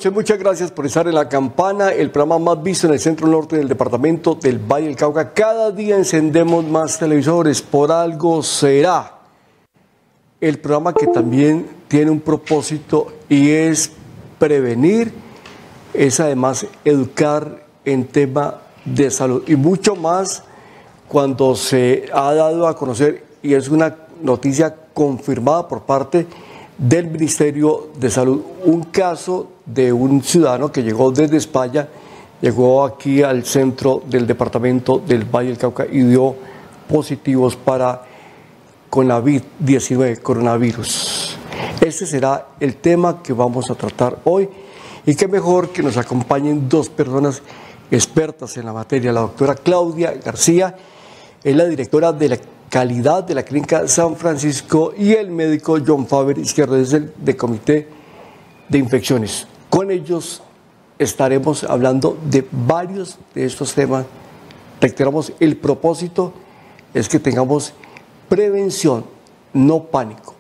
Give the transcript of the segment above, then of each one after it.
noches, muchas gracias por estar en La Campana, el programa más visto en el centro norte del departamento del Valle del Cauca. Cada día encendemos más televisores, por algo será. El programa que también tiene un propósito y es prevenir, es además educar en tema de salud y mucho más cuando se ha dado a conocer y es una noticia confirmada por parte del Ministerio de Salud, un caso de un ciudadano que llegó desde España, llegó aquí al centro del departamento del Valle del Cauca y dio positivos para COVID-19, coronavirus. Este será el tema que vamos a tratar hoy y qué mejor que nos acompañen dos personas expertas en la materia, la doctora Claudia García, es la directora de la calidad de la Clínica San Francisco y el médico John Faber Izquierdo, es el de Comité de Infecciones. Con ellos estaremos hablando de varios de estos temas. Reiteramos, el propósito es que tengamos prevención, no pánico.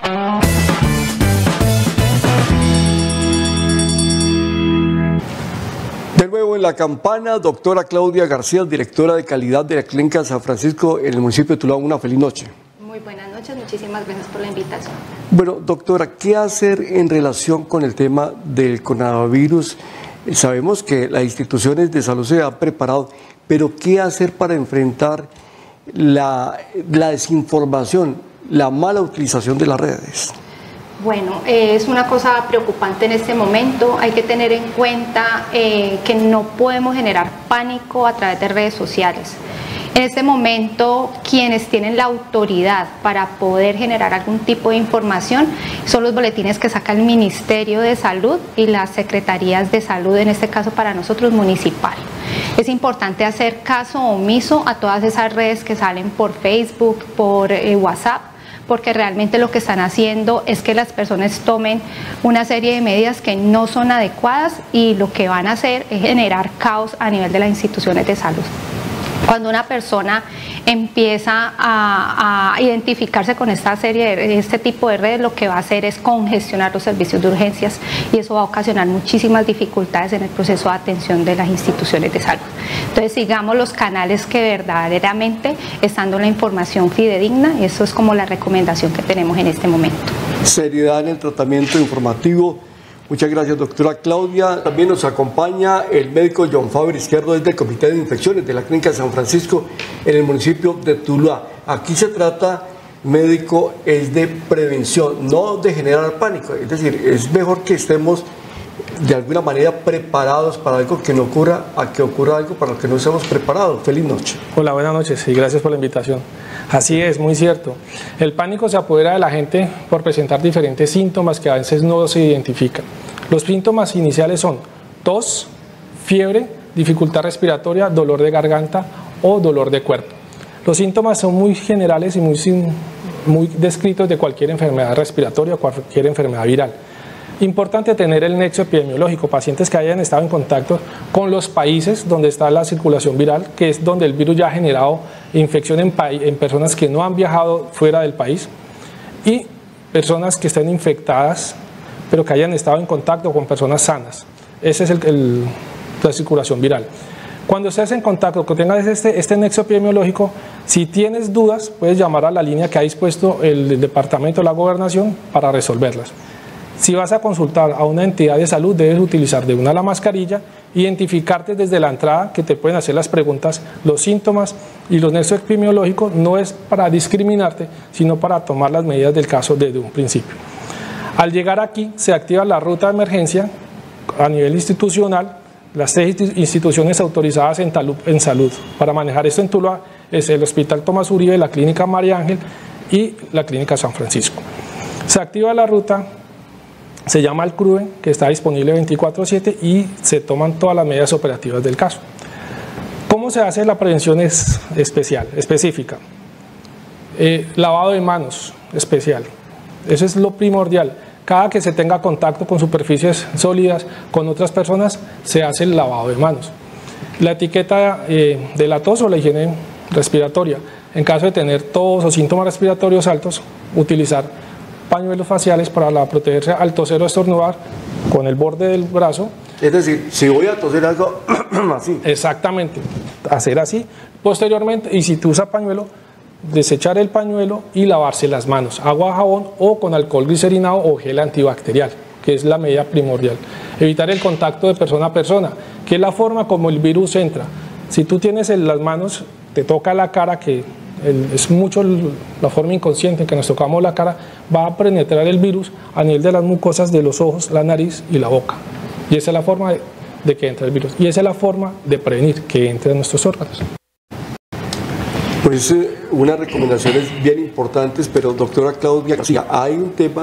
De nuevo en La Campana, doctora Claudia García, directora de calidad de la Clínica San Francisco en el municipio de Tuluá. Una feliz noche. Muy buenas noches, muchísimas gracias por la invitación. Bueno, doctora, ¿qué hacer en relación con el tema del coronavirus? Sabemos que las instituciones de salud se han preparado, pero ¿qué hacer para enfrentar la desinformación, la mala utilización de las redes? Bueno, es una cosa preocupante en este momento. Hay que tener en cuenta que no podemos generar pánico a través de redes sociales. En este momento, quienes tienen la autoridad para poder generar algún tipo de información son los boletines que saca el Ministerio de Salud y las Secretarías de Salud, en este caso para nosotros municipal. Es importante hacer caso omiso a todas esas redes que salen por Facebook, por WhatsApp, porque realmente lo que están haciendo es que las personas tomen una serie de medidas que no son adecuadas y lo que van a hacer es generar caos a nivel de las instituciones de salud. Cuando una persona empieza a identificarse con este tipo de redes, lo que va a hacer es congestionar los servicios de urgencias y eso va a ocasionar muchísimas dificultades en el proceso de atención de las instituciones de salud. Entonces sigamos los canales que verdaderamente están dando la información fidedigna y eso es como la recomendación que tenemos en este momento. Seriedad en el tratamiento informativo. Muchas gracias, doctora Claudia. También nos acompaña el médico John Faber Izquierdo desde el Comité de Infecciones de la Clínica San Francisco en el municipio de Tuluá. Aquí se trata, médico, es de prevención, no de generar pánico. Es decir, es mejor que estemos de alguna manera preparados para algo que no ocurra, a que ocurra algo para lo que no estemos preparados. Feliz noche. Hola, buenas noches y gracias por la invitación. Así es, muy cierto. El pánico se apodera de la gente por presentar diferentes síntomas que a veces no se identifican. Los síntomas iniciales son tos, fiebre, dificultad respiratoria, dolor de garganta o dolor de cuerpo. Los síntomas son muy generales y muy descritos de cualquier enfermedad respiratoria o cualquier enfermedad viral. Importante tener el nexo epidemiológico, pacientes que hayan estado en contacto con los países donde está la circulación viral, que es donde el virus ya ha generado infección en personas que no han viajado fuera del país, y personas que estén infectadas, pero que hayan estado en contacto con personas sanas. Esa es la circulación viral. Cuando estés en contacto, que tengas este nexo epidemiológico, si tienes dudas, puedes llamar a la línea que ha dispuesto el Departamento de la Gobernación para resolverlas. Si vas a consultar a una entidad de salud, debes utilizar de una la mascarilla, identificarte desde la entrada, que te pueden hacer las preguntas, los síntomas y los nexos epidemiológicos. No es para discriminarte, sino para tomar las medidas del caso desde un principio. Al llegar aquí, se activa la ruta de emergencia a nivel institucional. Las 6 instituciones autorizadas en salud para manejar esto en Tuluá es el Hospital Tomás Uribe, la Clínica María Ángel y la Clínica San Francisco. Se activa la ruta, se llama al CRUE, que está disponible 24/7 y se toman todas las medidas operativas del caso. ¿Cómo se hace la prevención específica? Lavado de manos especial, eso es lo primordial. Cada que se tenga contacto con superficies sólidas, con otras personas, se hace el lavado de manos. La etiqueta de la tos o la higiene respiratoria. En caso de tener tos o síntomas respiratorios altos, utilizar pañuelos faciales para protegerse al toser o estornudar con el borde del brazo. Es decir, si voy a toser algo así. Exactamente, hacer así. Posteriormente, y si tú usas pañuelo, desechar el pañuelo y lavarse las manos, agua, jabón o con alcohol glicerinado o gel antibacterial, que es la medida primordial. Evitar el contacto de persona a persona, que es la forma como el virus entra. Si tú tienes en las manos, te toca la cara, que es mucho la forma inconsciente en que nos tocamos la cara, va a penetrar el virus a nivel de las mucosas de los ojos, la nariz y la boca. Y esa es la forma de que entre el virus. Y esa es la forma de prevenir que entre en nuestros órganos. Pues unas recomendaciones bien importantes, pero doctora Claudia García, hay un tema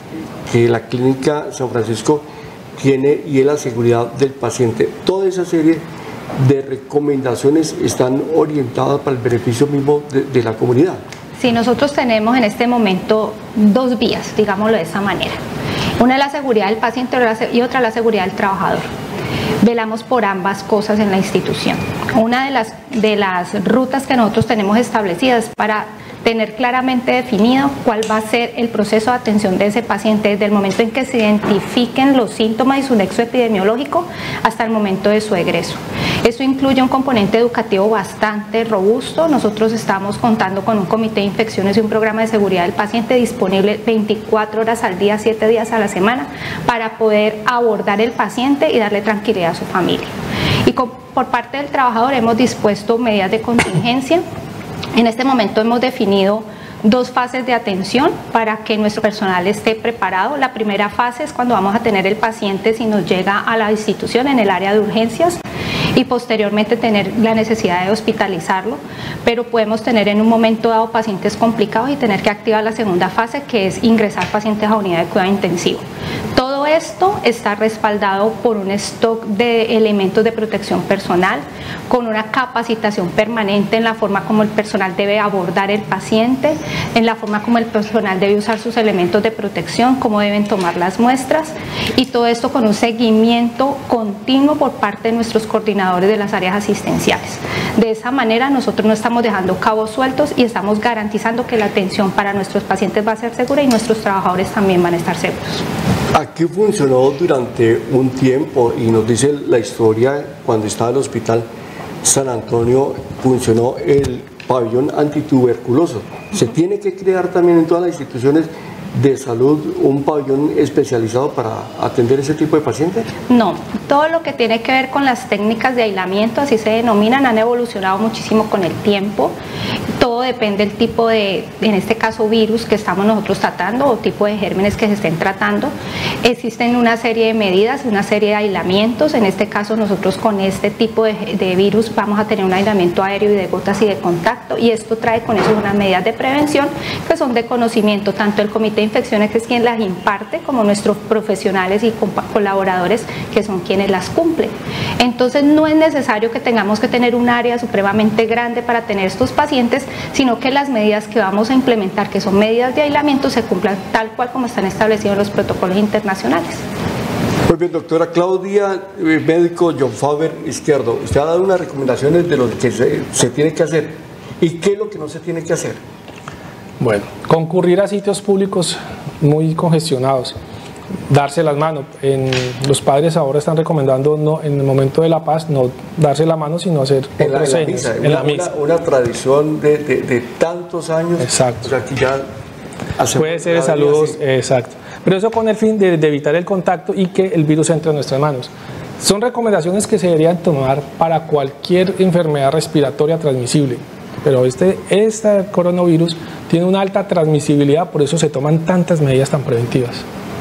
que la Clínica San Francisco tiene y es la seguridad del paciente. Toda esa serie de recomendaciones están orientadas para el beneficio mismo de la comunidad. Sí, nosotros tenemos en este momento dos vías, digámoslo de esa manera. Una es la seguridad del paciente y otra la seguridad del trabajador. Velamos por ambas cosas en la institución. Una de las rutas que nosotros tenemos establecidas para tener claramente definido cuál va a ser el proceso de atención de ese paciente desde el momento en que se identifiquen los síntomas y su nexo epidemiológico hasta el momento de su egreso. Eso incluye un componente educativo bastante robusto. Nosotros estamos contando con un comité de infecciones y un programa de seguridad del paciente disponible 24 horas al día, 7 días a la semana, para poder abordar el paciente y darle tranquilidad a su familia. Y por parte del trabajador hemos dispuesto medidas de contingencia. En este momento hemos definido dos fases de atención para que nuestro personal esté preparado. La primera fase es cuando vamos a tener el paciente si nos llega a la institución en el área de urgencias y posteriormente tener la necesidad de hospitalizarlo, pero podemos tener en un momento dado pacientes complicados y tener que activar la segunda fase, que es ingresar pacientes a unidad de cuidado intensivo. Todo esto está respaldado por un stock de elementos de protección personal, con una capacitación permanente en la forma como el personal debe abordar el paciente, en la forma como el personal debe usar sus elementos de protección, cómo deben tomar las muestras, y todo esto con un seguimiento continuo por parte de nuestros coordinadores de las áreas asistenciales. De esa manera nosotros no estamos dejando cabos sueltos y estamos garantizando que la atención para nuestros pacientes va a ser segura y nuestros trabajadores también van a estar seguros. Aquí funcionó durante un tiempo y nos dice la historia cuando estaba en el hospital San Antonio, funcionó el pabellón antituberculoso. ¿Se tiene que crear también en todas las instituciones de salud un pabellón especializado para atender ese tipo de pacientes? No, todo lo que tiene que ver con las técnicas de aislamiento, así se denominan, han evolucionado muchísimo con el tiempo. Todo depende del tipo de, en este caso, virus que estamos nosotros tratando o tipo de gérmenes que se estén tratando. Existen una serie de medidas, una serie de aislamientos. En este caso nosotros con este tipo de virus vamos a tener un aislamiento aéreo y de gotas y de contacto, y esto trae con eso unas medidas de prevención que son de conocimiento tanto el comité de infecciones, que es quien las imparte, como nuestros profesionales y colaboradores, que son quienes las cumplen. Entonces no es necesario que tengamos que tener un área supremamente grande para tener estos pacientes, sino que las medidas que vamos a implementar, que son medidas de aislamiento, se cumplan tal cual como están establecidos en los protocolos internacionales. Muy bien, doctora Claudia, médico John Faber Izquierdo, usted ha dado unas recomendaciones de lo que se tiene que hacer y qué es lo que no se tiene que hacer. Bueno, concurrir a sitios públicos muy congestionados, darse las manos. Los padres ahora están recomendando no, en el momento de la paz no darse la mano, sino hacer otros señas. En la misa. Una tradición de tantos años. Exacto. O sea, que ya puede ser de saludos, exacto. Pero eso con el fin de evitar el contacto y que el virus entre en nuestras manos. Son recomendaciones que se deberían tomar para cualquier enfermedad respiratoria transmisible. Pero este coronavirus tiene una alta transmisibilidad, por eso se toman tantas medidas tan preventivas.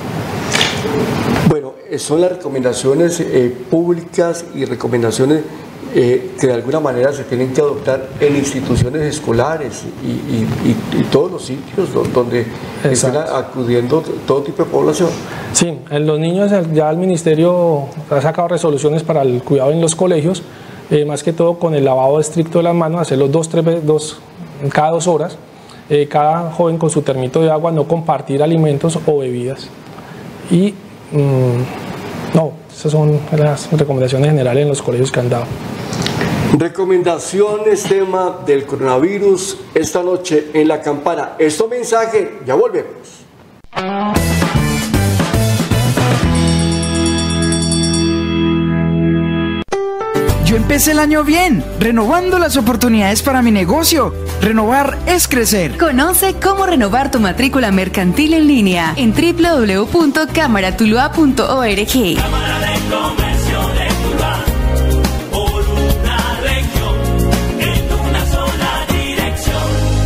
Bueno, son las recomendaciones públicas y recomendaciones que de alguna manera se tienen que adoptar en instituciones escolares y todos los sitios donde están acudiendo todo tipo de población. Sí, en los niños ya el ministerio ha sacado resoluciones para el cuidado en los colegios, más que todo con el lavado estricto de las manos, hacerlo cada 2 horas, cada joven con su termito de agua, no compartir alimentos o bebidas. Y no, esas son las recomendaciones generales en los colegios que han dado. Recomendaciones, tema del coronavirus, esta noche en La Campana. Mensaje, ya volvemos. Yo empecé el año bien, renovando las oportunidades para mi negocio. Renovar es crecer. Conoce cómo renovar tu matrícula mercantil en línea en www.cámaratuluá.org. Cámara de Comercio de Tuluá, por una región, en una sola dirección.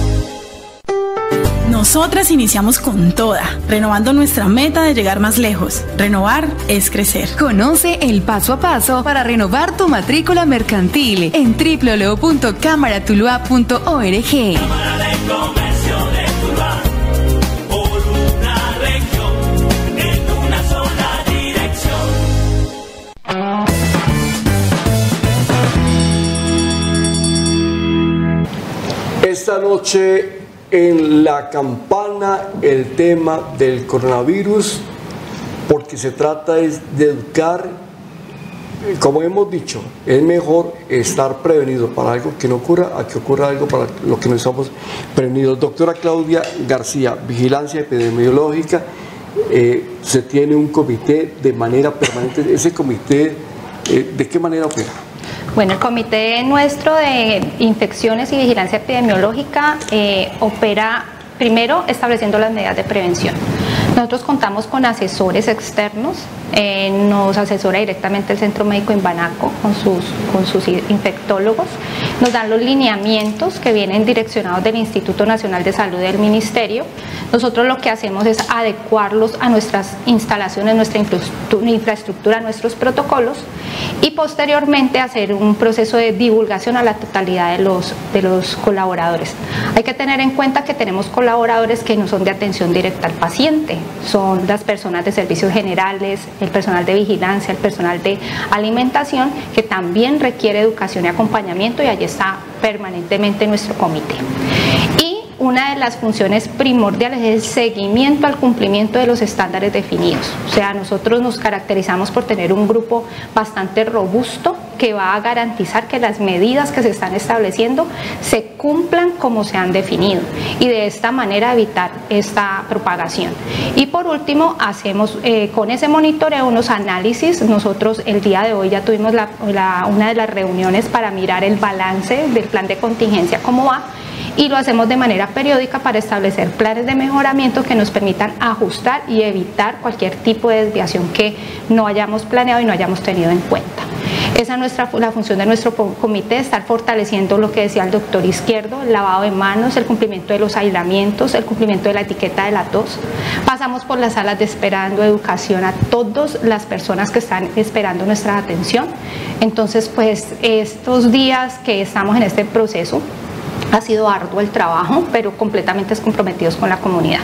Nosotras iniciamos con toda, renovando nuestra meta de llegar más lejos. Renovar es crecer. Conoce el paso a paso para renovar tu matrícula mercantil en www.cámaratuluá.org. Cámara de Comercio de Tuluá, por una región, en una sola dirección. Esta noche en La Campana el tema del coronavirus, porque se trata es de educar, como hemos dicho, es mejor estar prevenido para algo que no ocurra a que ocurra algo para lo que no estamos prevenidos. Doctora Claudia García, Vigilancia Epidemiológica, se tiene un comité de manera permanente. ¿Ese comité de qué manera opera? Bueno, el comité nuestro de infecciones y vigilancia epidemiológica opera primero estableciendo las medidas de prevención. Nosotros contamos con asesores externos, nos asesora directamente el Centro Médico Imbanaco con sus infectólogos, nos dan los lineamientos que vienen direccionados del Instituto Nacional de Salud del Ministerio. Nosotros lo que hacemos es adecuarlos a nuestras instalaciones, nuestra infraestructura, nuestros protocolos, y posteriormente hacer un proceso de divulgación a la totalidad de los colaboradores. Hay que tener en cuenta que tenemos colaboradores que no son de atención directa al paciente, son las personas de servicios generales, el personal de vigilancia, el personal de alimentación, que también requiere educación y acompañamiento, y allí está permanentemente nuestro comité. Y una de las funciones primordiales es el seguimiento al cumplimiento de los estándares definidos. O sea, nosotros nos caracterizamos por tener un grupo bastante robusto que va a garantizar que las medidas que se están estableciendo se cumplan como se han definido, y de esta manera evitar esta propagación. Y por último, hacemos con ese monitoreo unos análisis. Nosotros el día de hoy ya tuvimos una de las reuniones para mirar el balance del plan de contingencia, cómo va, y lo hacemos de manera periódica para establecer planes de mejoramiento que nos permitan ajustar y evitar cualquier tipo de desviación que no hayamos planeado y no hayamos tenido en cuenta. Esa es la función de nuestro comité, estar fortaleciendo lo que decía el doctor Izquierdo, el lavado de manos, el cumplimiento de los aislamientos, el cumplimiento de la etiqueta de la tos. Pasamos por las salas de esperando educación a todas las personas que están esperando nuestra atención. Entonces, pues estos días que estamos en este proceso, ha sido arduo el trabajo, pero completamente comprometidos con la comunidad.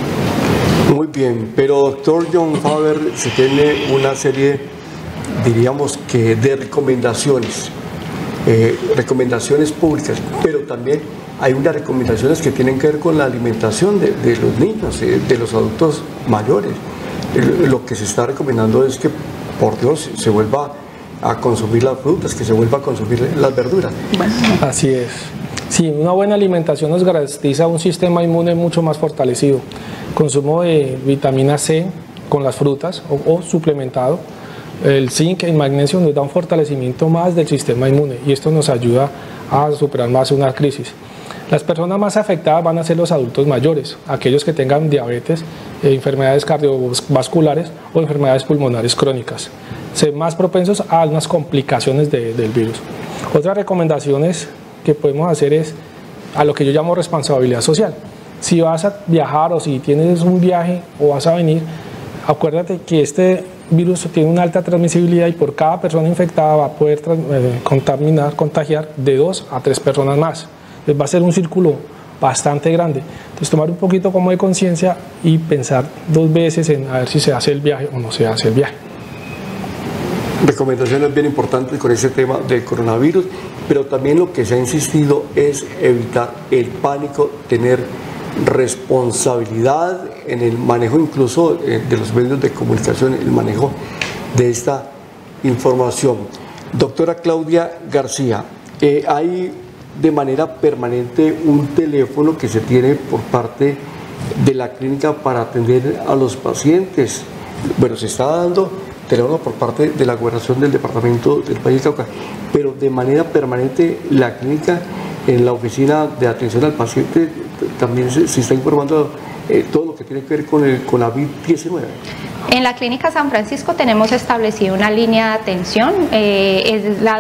Muy bien, pero doctor John Faber, se tiene una serie, diríamos que de recomendaciones, recomendaciones públicas, pero también hay unas recomendaciones que tienen que ver con la alimentación de los niños, de los adultos mayores. Lo que se está recomendando es que, por Dios, se vuelva a consumir las frutas, que se vuelva a consumir las verduras. Bueno. Así es. Sí, una buena alimentación nos garantiza un sistema inmune mucho más fortalecido. Consumo de vitamina C con las frutas o suplementado. El zinc y el magnesio nos da un fortalecimiento más del sistema inmune, y esto nos ayuda a superar más una crisis. Las personas más afectadas van a ser los adultos mayores, aquellos que tengan diabetes, enfermedades cardiovasculares o enfermedades pulmonares crónicas, ser más propensos a unas complicaciones del virus. Otras recomendaciones que podemos hacer es a lo que yo llamo responsabilidad social. Si vas a viajar o si tienes un viaje o vas a venir, acuérdate que este virus tiene una alta transmisibilidad, y por cada persona infectada va a poder contagiar de 2 a 3 personas más. Entonces va a ser un círculo bastante grande. Entonces tomar un poquito como de conciencia y pensar 2 veces en a ver si se hace el viaje o no se hace el viaje. Recomendaciones bien importantes con ese tema del coronavirus, pero también lo que se ha insistido es evitar el pánico, tener responsabilidad en el manejo incluso de los medios de comunicación, el manejo de esta información. Doctora Claudia García, hay de manera permanente un teléfono que se tiene por parte de la clínica para atender a los pacientes. Bueno, se está dando teléfono por parte de la gobernación del departamento del Valle del Cauca, pero de manera permanente la clínica, en la oficina de atención al paciente, también se está informando todo lo que tiene que ver con el COVID-19. En la Clínica San Francisco tenemos establecido una línea de atención, es la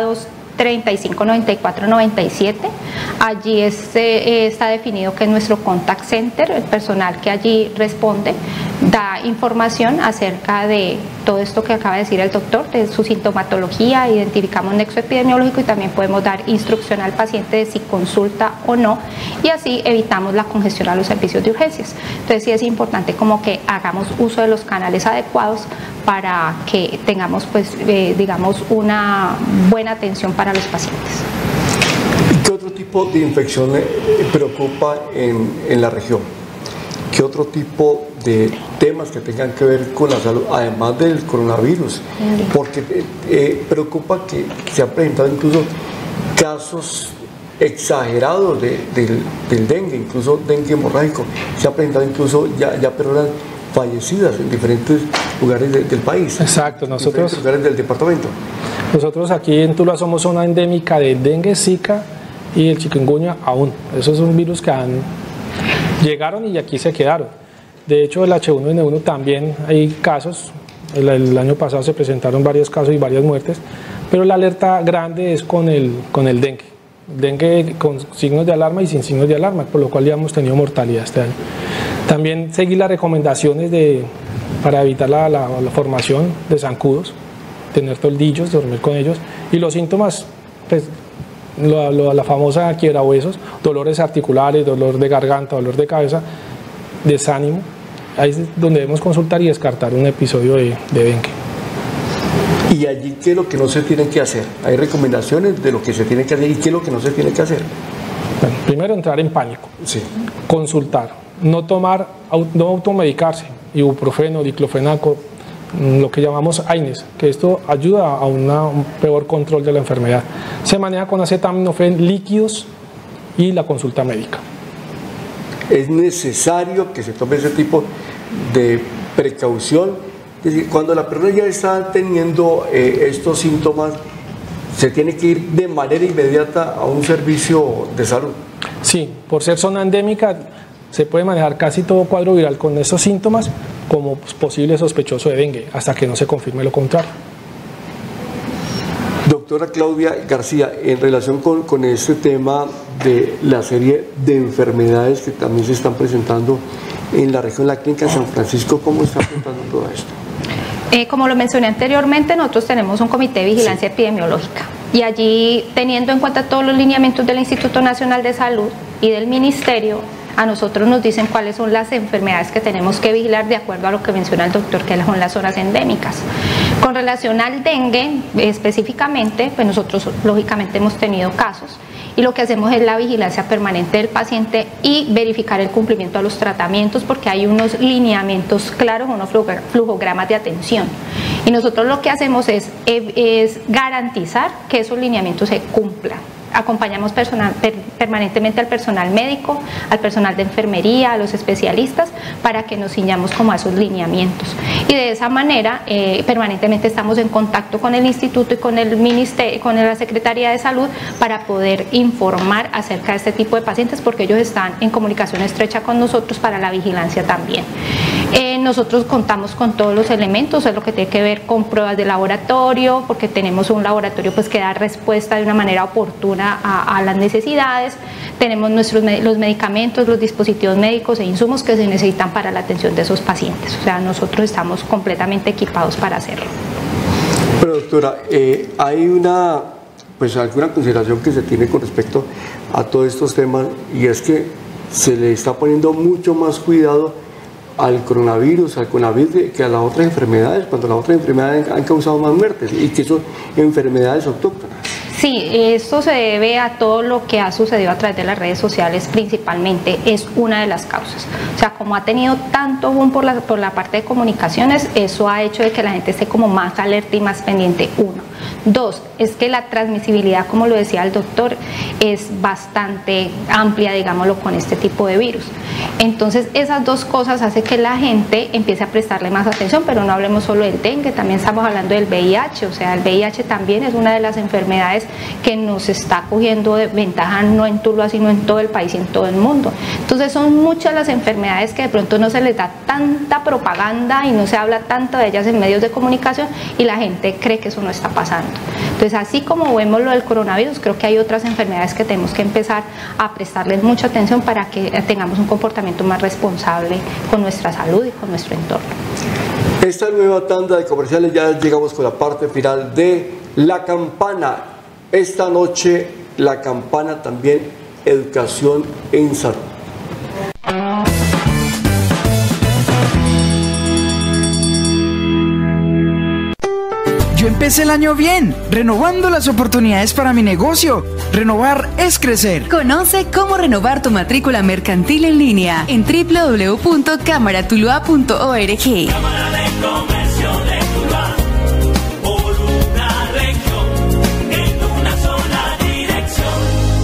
235-94-97. Allí está definido que es nuestro contact center, el personal que allí responde da información acerca de todo esto que acaba de decir el doctor, de su sintomatología, identificamos nexo epidemiológico y también podemos dar instrucción al paciente de si consulta o no, y así evitamos la congestión a los servicios de urgencias. Entonces sí es importante como que hagamos uso de los canales adecuados para que tengamos pues digamos una buena atención para los pacientes. ¿Qué otro tipo de infección preocupa en la región? ¿Qué otro tipo de temas que tengan que ver con la salud, además del coronavirus? Porque preocupa que se han presentado incluso casos exagerados del dengue, incluso dengue hemorrágico. Se ha presentado incluso ya personas fallecidas en diferentes lugares del país. Exacto, nosotros en lugares del departamento. Nosotros aquí en Tuluá somos zona endémica de dengue, zika y el chikungunya aún. Esos son virus que llegaron y aquí se quedaron. De hecho, el H1N1 también hay casos. El año pasado se presentaron varios casos y varias muertes, pero la alerta grande es con el dengue. Dengue con signos de alarma y sin signos de alarma, por lo cual ya hemos tenido mortalidad este año. También seguir las recomendaciones para evitar la formación de zancudos, tener toldillos, dormir con ellos, y los síntomas, pues, la famosa quiebrahuesos, dolores articulares, dolor de garganta, dolor de cabeza, desánimo. Ahí es donde debemos consultar y descartar un episodio de dengue. ¿Y allí qué es lo que no se tiene que hacer? ¿Hay recomendaciones de lo que se tiene que hacer y qué es lo que no se tiene que hacer? Bueno, primero entrar en pánico, sí. Consultar, no automedicarse, ibuprofeno, diclofenaco, lo que llamamos AINES, que esto ayuda a un peor control de la enfermedad. Se maneja con acetaminofén, líquidos y la consulta médica. Es necesario que se tome ese tipo de precaución. Es decir, cuando la persona ya está teniendo estos síntomas, se tiene que ir de manera inmediata a un servicio de salud. Sí, por ser zona endémica, se puede manejar casi todo cuadro viral con estos síntomas como posible sospechoso de dengue, hasta que no se confirme lo contrario. Doctora Claudia García, en relación con este tema de la serie de enfermedades que también se están presentando en la región, la Clínica San Francisco, ¿cómo está afrontando todo esto? Como lo mencioné anteriormente, nosotros tenemos un comité de vigilancia epidemiológica y allí, teniendo en cuenta todos los lineamientos del Instituto Nacional de Salud y del Ministerio, a nosotros nos dicen cuáles son las enfermedades que tenemos que vigilar de acuerdo a lo que menciona el doctor, que son las zonas endémicas. Con relación al dengue específicamente, pues nosotros lógicamente hemos tenido casos y lo que hacemos es la vigilancia permanente del paciente y verificar el cumplimiento de los tratamientos, porque hay unos lineamientos claros, unos flujogramas de atención. Y nosotros lo que hacemos es garantizar que esos lineamientos se cumplan. Acompañamos permanentemente al personal médico, al personal de enfermería, a los especialistas, para que nos ciñamos como a esos lineamientos. Y de esa manera, permanentemente estamos en contacto con el instituto y con el ministerio, con la Secretaría de Salud, para poder informar acerca de este tipo de pacientes, porque ellos están en comunicación estrecha con nosotros para la vigilancia también. Nosotros contamos con todos los elementos, es lo que tiene que ver con pruebas de laboratorio, porque tenemos un laboratorio pues que da respuesta de una manera oportuna a las necesidades. Tenemos los medicamentos, los dispositivos médicos e insumos que se necesitan para la atención de esos pacientes. O sea, nosotros estamos completamente equipados para hacerlo. Pero doctora, hay alguna consideración que se tiene con respecto a todos estos temas, y es que se le está poniendo mucho más cuidado al coronavirus, al COVID, que a las otras enfermedades, cuando las otras enfermedades han causado más muertes y que son enfermedades autóctonas. Sí, esto se debe a todo lo que ha sucedido a través de las redes sociales, principalmente, es una de las causas. O sea, como ha tenido tanto boom por la parte de comunicaciones, eso ha hecho de que la gente esté como más alerta y más pendiente, uno. Dos, es que la transmisibilidad, como lo decía el doctor, es bastante amplia, digámoslo, con este tipo de virus. Entonces, esas dos cosas hacen que la gente empiece a prestarle más atención, pero no hablemos solo del dengue, también estamos hablando del VIH, o sea, el VIH también es una de las enfermedades que nos está cogiendo de ventaja, no en Tuluá, sino en todo el país y en todo el mundo. Entonces, son muchas las enfermedades que de pronto no se les da tanta propaganda y no se habla tanto de ellas en medios de comunicación y la gente cree que eso no está pasando. Entonces, así como vemos lo del coronavirus, creo que hay otras enfermedades que tenemos que empezar a prestarles mucha atención para que tengamos un comportamiento más responsable con nuestra salud y con nuestro entorno. Esta nueva tanda de comerciales, ya llegamos con la parte final de La Campana. Esta noche, La Campana también, educación en salud. Yo empecé el año bien, renovando las oportunidades para mi negocio. Renovar es crecer. Conoce cómo renovar tu matrícula mercantil en línea en www.cámaratuluá.org. Cámara de Comercio de Tuluá, por una región, en una sola dirección.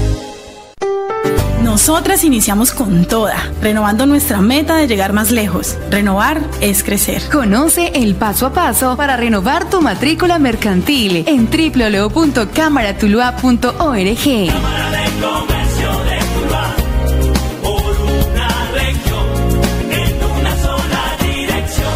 Nosotras iniciamos con toda, renovando nuestra meta de llegar más lejos. Renovar es crecer. Conoce el paso a paso para renovar tu matrícula mercantil en www.cámaratuluá.org. Cámara de Comercio de Tuluá, por una región, en una sola dirección.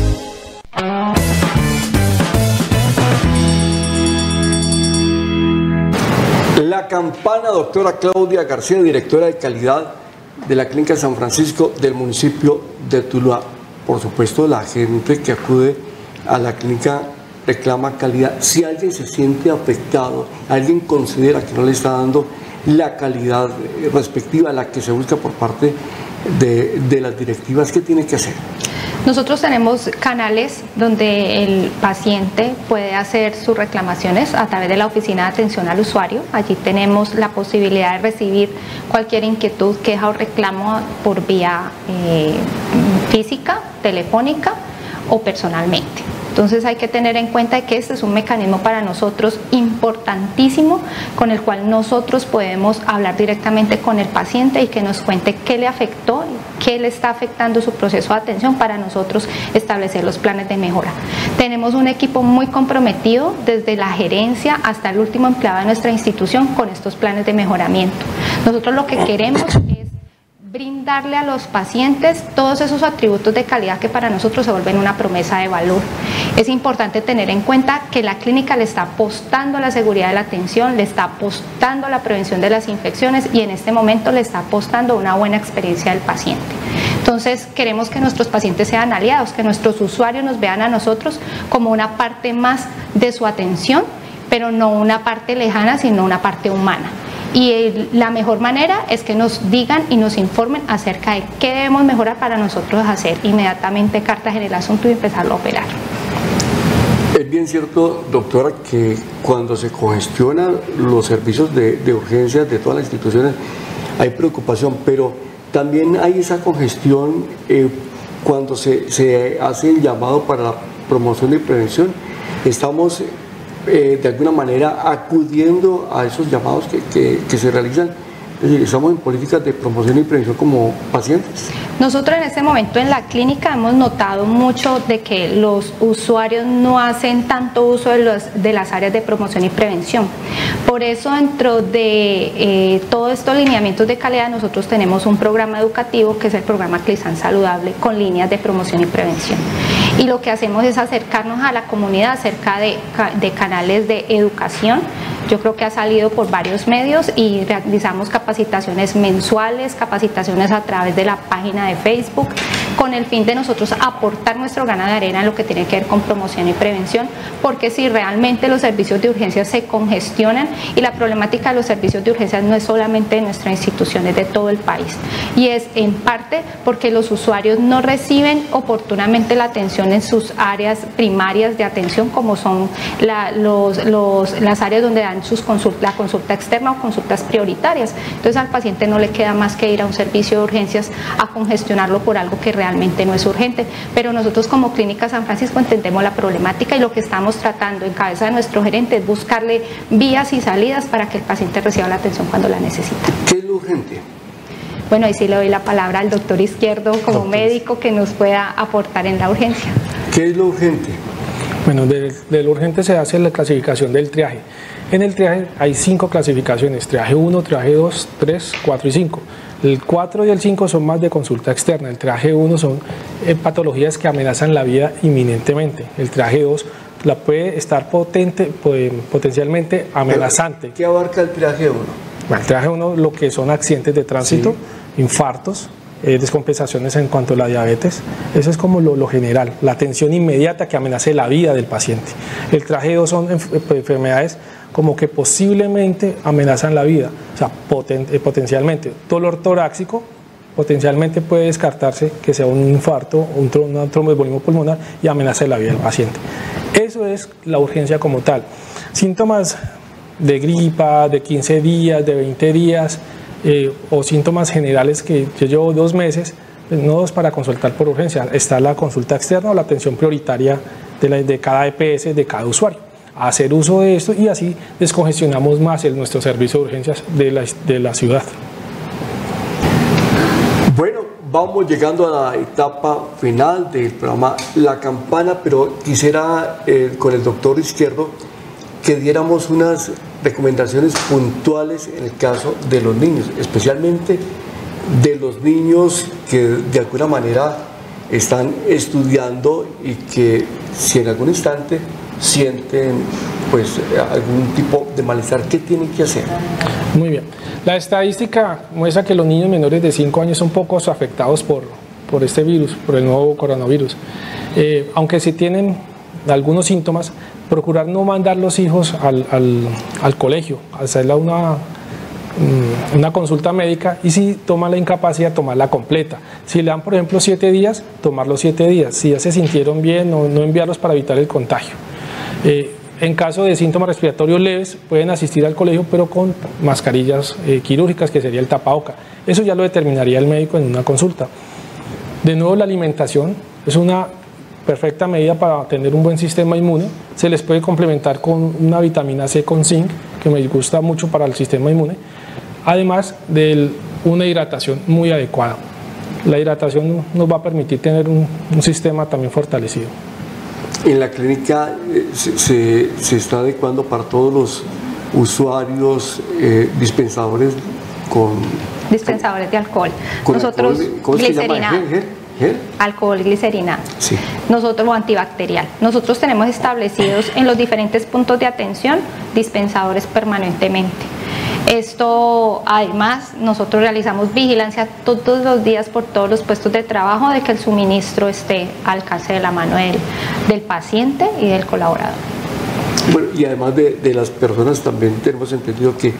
La Campana, doctora Claudia García, directora de calidad de la Clínica San Francisco del municipio de Tuluá. Por supuesto, la gente que acude a la clínica reclama calidad. Si alguien se siente afectado, alguien considera que no le está dando la calidad respectiva a la que se busca por parte de las directivas, ¿qué tiene que hacer? Nosotros tenemos canales donde el paciente puede hacer sus reclamaciones a través de la oficina de atención al usuario. Allí tenemos la posibilidad de recibir cualquier inquietud, queja o reclamo por vía física, telefónica o personalmente. Entonces hay que tener en cuenta que este es un mecanismo para nosotros importantísimo, con el cual nosotros podemos hablar directamente con el paciente y que nos cuente qué le afectó, qué le está afectando su proceso de atención para nosotros establecer los planes de mejora. Tenemos un equipo muy comprometido desde la gerencia hasta el último empleado de nuestra institución con estos planes de mejoramiento. Nosotros lo que queremos es brindarle a los pacientes todos esos atributos de calidad que para nosotros se vuelven una promesa de valor. Es importante tener en cuenta que la clínica le está apostando a la seguridad de la atención, le está apostando a la prevención de las infecciones y en este momento le está apostando a una buena experiencia del paciente. Entonces queremos que nuestros pacientes sean aliados, que nuestros usuarios nos vean a nosotros como una parte más de su atención, pero no una parte lejana, sino una parte humana. Y la mejor manera es que nos digan y nos informen acerca de qué debemos mejorar para nosotros hacer inmediatamente cartas en el asunto y empezarlo a operar. Es bien cierto, doctora, que cuando se congestionan los servicios de urgencias de todas las instituciones hay preocupación, pero también hay esa congestión cuando se hace el llamado para la promoción y prevención. Estamos de alguna manera acudiendo a esos llamados que se realizan. Es decir, estamos en políticas de promoción y prevención como pacientes. Nosotros en este momento en la clínica hemos notado mucho de que los usuarios no hacen tanto uso de las áreas de promoción y prevención. Por eso dentro de todos estos lineamientos de calidad nosotros tenemos un programa educativo que es el programa CLISAN Saludable con líneas de promoción y prevención. Y lo que hacemos es acercarnos a la comunidad acerca de canales de educación. Yo creo que ha salido por varios medios y realizamos capacitaciones mensuales, capacitaciones a través de la página de Facebook, con el fin de nosotros aportar nuestro grano de arena en lo que tiene que ver con promoción y prevención, porque si realmente los servicios de urgencias se congestionan, y la problemática de los servicios de urgencias no es solamente de nuestra institución, es de todo el país, y es en parte porque los usuarios no reciben oportunamente la atención en sus áreas primarias de atención, como son las áreas donde dan dan la consulta externa o consultas prioritarias. Entonces al paciente no le queda más que ir a un servicio de urgencias a congestionarlo por algo que realmente no es urgente. Pero nosotros como Clínica San Francisco entendemos la problemática y lo que estamos tratando en cabeza de nuestro gerente es buscarle vías y salidas para que el paciente reciba la atención cuando la necesita. ¿Qué es lo urgente? Bueno, ahí sí le doy la palabra al doctor Izquierdo como médico que nos pueda aportar en la urgencia. ¿Qué es lo urgente? Bueno, de lo urgente se hace la clasificación del triaje. En el triaje hay 5 clasificaciones, triaje 1, triaje 2, 3, 4 y 5. El 4 y el 5 son más de consulta externa, el triaje 1 son patologías que amenazan la vida inminentemente, el triaje 2 la puede estar potencialmente amenazante. ¿Qué abarca el triaje 1? Bueno, el triaje 1 lo que son accidentes de tránsito, infartos, descompensaciones en cuanto a la diabetes, eso es como lo general, la atención inmediata que amenace la vida del paciente. El triaje 2 son enfermedades como que posiblemente amenazan la vida, o sea, potencialmente. Dolor torácico, potencialmente puede descartarse que sea un infarto, un tromboembolismo pulmonar y amenace la vida del paciente. Eso es la urgencia como tal. Síntomas de gripa, de 15 días, de 20 días, o síntomas generales que yo llevo 2 meses, no es para consultar por urgencia, está la consulta externa o la atención prioritaria de cada EPS, de cada usuario. Hacer uso de esto y así descongestionamos más nuestro servicio de urgencias de la ciudad. Bueno, vamos llegando a la etapa final del programa La Campana, pero quisiera con el doctor Izquierdo que diéramos unas recomendaciones puntuales en el caso de los niños, especialmente de los niños que de alguna manera están estudiando y que si en algún instante sienten pues algún tipo de malestar, ¿qué tienen que hacer? Muy bien. La estadística muestra que los niños menores de 5 años son pocos afectados por este virus, por el nuevo coronavirus. Aunque si tienen algunos síntomas, procurar no mandar los hijos al colegio, hacerle una consulta médica y si toman la incapacidad, tomarla completa. Si le dan, por ejemplo, 7 días, tomarlos 7 días. Si ya se sintieron bien, no enviarlos para evitar el contagio. En caso de síntomas respiratorios leves, pueden asistir al colegio, pero con mascarillas quirúrgicas, que sería el tapaboca. Eso ya lo determinaría el médico en una consulta. De nuevo, la alimentación es una perfecta medida para tener un buen sistema inmune. Se les puede complementar con una vitamina C con zinc, que me gusta mucho para el sistema inmune, además de una hidratación muy adecuada. La hidratación nos va a permitir tener un sistema también fortalecido. En la clínica se está adecuando para todos los usuarios dispensadores dispensadores de alcohol. Nosotros, ¿cómo se llama? ¿Gel? Alcohol glicerinado. Sí. Nosotros, o antibacterial. Nosotros tenemos establecidos en los diferentes puntos de atención dispensadores permanentemente. Esto, además, nosotros realizamos vigilancia todos los días por todos los puestos de trabajo de que el suministro esté al alcance de la mano del paciente y del colaborador. Bueno, y además de las personas también tenemos entendido que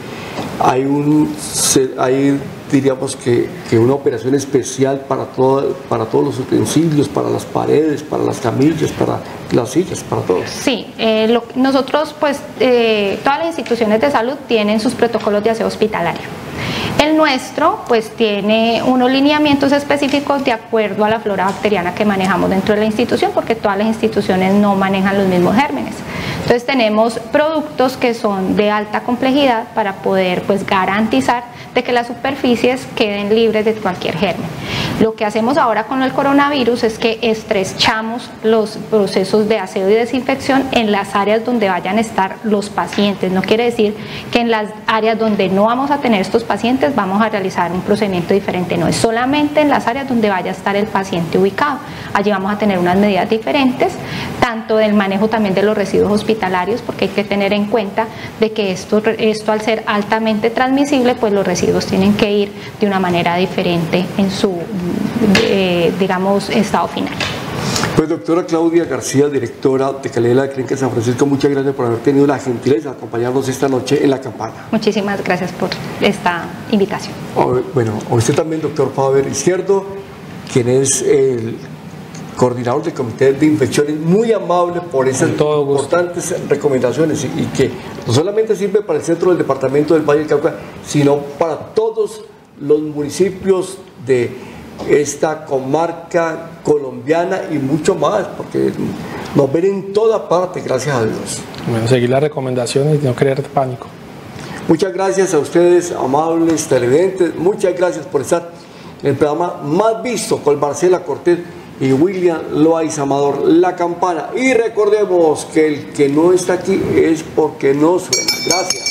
hay diríamos que una operación especial para todos los utensilios, para las paredes, para las camillas, para las sillas, para todo. Sí, nosotros pues todas las instituciones de salud tienen sus protocolos de aseo hospitalario. El nuestro pues tiene unos lineamientos específicos de acuerdo a la flora bacteriana que manejamos dentro de la institución, porque todas las instituciones no manejan los mismos gérmenes. Entonces tenemos productos que son de alta complejidad para poder pues garantizar de que las superficies queden libres de cualquier germen. Lo que hacemos ahora con el coronavirus es que estrechamos los procesos de aseo y desinfección en las áreas donde vayan a estar los pacientes. No quiere decir que en las áreas donde no vamos a tener estos pacientes vamos a realizar un procedimiento diferente. No, es solamente en las áreas donde vaya a estar el paciente ubicado. Allí vamos a tener unas medidas diferentes, tanto del manejo también de los residuos hospitalarios, porque hay que tener en cuenta de que esto al ser altamente transmisible, pues los residuos tienen que ir de una manera diferente en su, digamos, estado final. Pues doctora Claudia García, directora de calidad de la Clínica San Francisco, muchas gracias por haber tenido la gentileza de acompañarnos esta noche en La Campana. Muchísimas gracias por esta invitación. Bueno, a usted también, doctor Faber Izquierdo, quien es el coordinador del Comité de Infecciones, muy amable por esas importantes recomendaciones y que no solamente sirve para el centro del departamento del Valle del Cauca, sino para todos los municipios de esta comarca colombiana y mucho más, porque nos ven en toda parte, gracias a Dios. Bueno, seguir las recomendaciones y no crear pánico. Muchas gracias a ustedes, amables televidentes, muchas gracias por estar en el programa más visto con Marcela Cortés y William Loaiza Amador, La Campana. Y recordemos que el que no está aquí es porque no suena. Gracias.